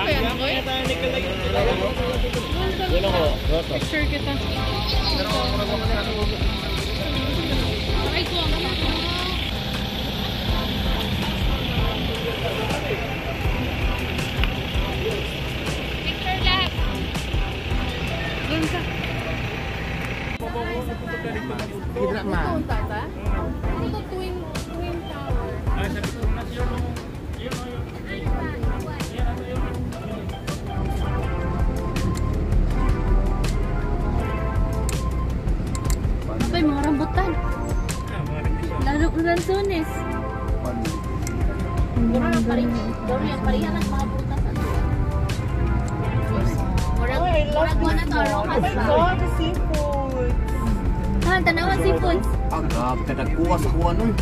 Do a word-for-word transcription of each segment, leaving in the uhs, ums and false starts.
ba yan, boy? Picture kita. Ay, ko ang picture lahat. Doon ka. Tidak mah. Ano to twin twin tower? Abay, mga rambutan. Lalo lansones. Mura na pari. Doro yung parihan ng mga butas. Murag murag mo na to, rokas ba? Oh, the seafood. Ah, tanawan seafoods. Ang grab, kadagkuha sa kuha nun.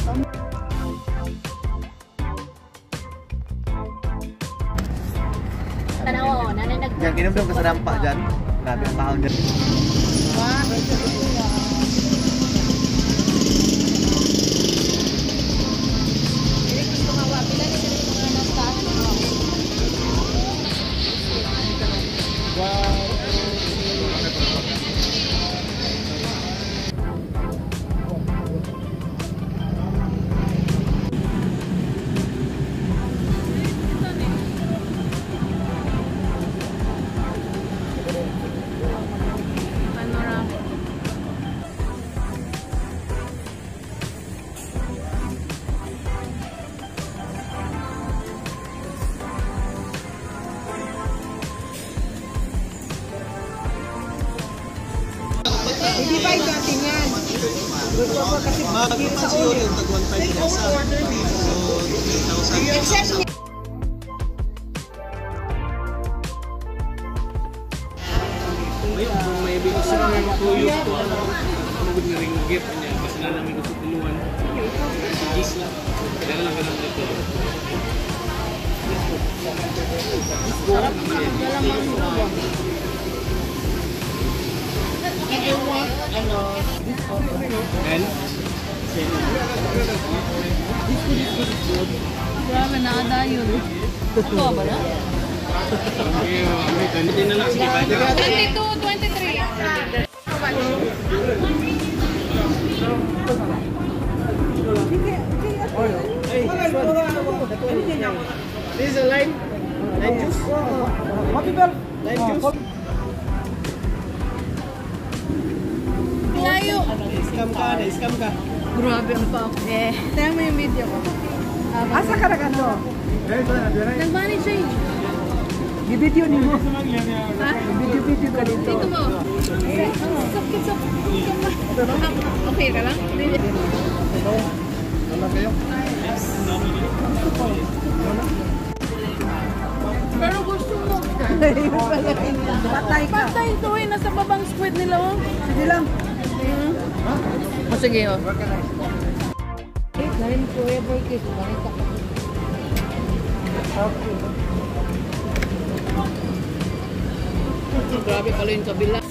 Tanawa, oh, nanay nag... Yan, kinumdum ka sa dampa dyan. Grabe ang mahal dyan. Hindi ba yung dating yan? Gusto ko kasi Bakit kasi yun yung tag one five na isa? So, three thousand. except me. Ngayon, kung may bilis sila may makuyos ko, ano, ano gud nga ring gift niya, kasi na namin gusto tuluan. Gis lang. Kaya lang ka lang ito. Sarap naman yan. And? Grabe, naada yun. Ito ba na? Hindi na lang. Sige, pwede ka. twenty-two, twenty-three. This is a lime. Lime juice. Lime juice. Layo. Scam ka, na-scam ka. Grabe ang pa. Eh. Tingnan mo yung video ko. Asa ka na kanto? Nag-manage siya eh. I-video ni mo. Ha? I-video-video ka dito. Dito mo. Sakit sa... Okay ka lang? Wala kayo? Pero gusto mo. Patay ka. Patay ito eh. Nasa babang squid nila oh. Sige lang. O sige oh. Lain ko eh, boy, kasi makita ka. Grabe pala yung kabila.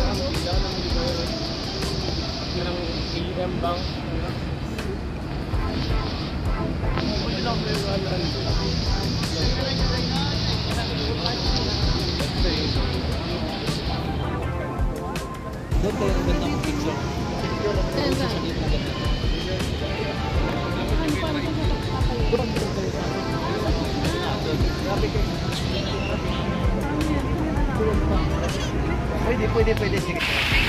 Yan ang A M Bank. Doon kayo ang gandang picture. Pwede, pwede, pwede. Sige.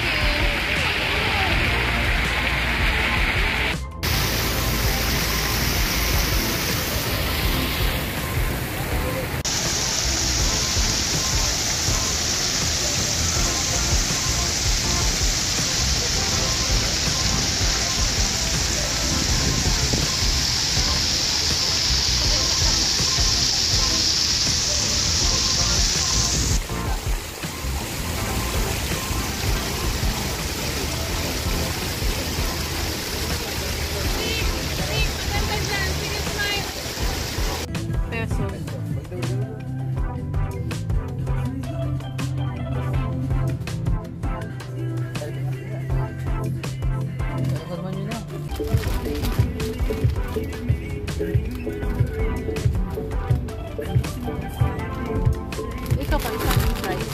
Ikaw pa isa ng price.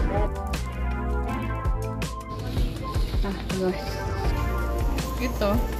Ah, guys. Ito.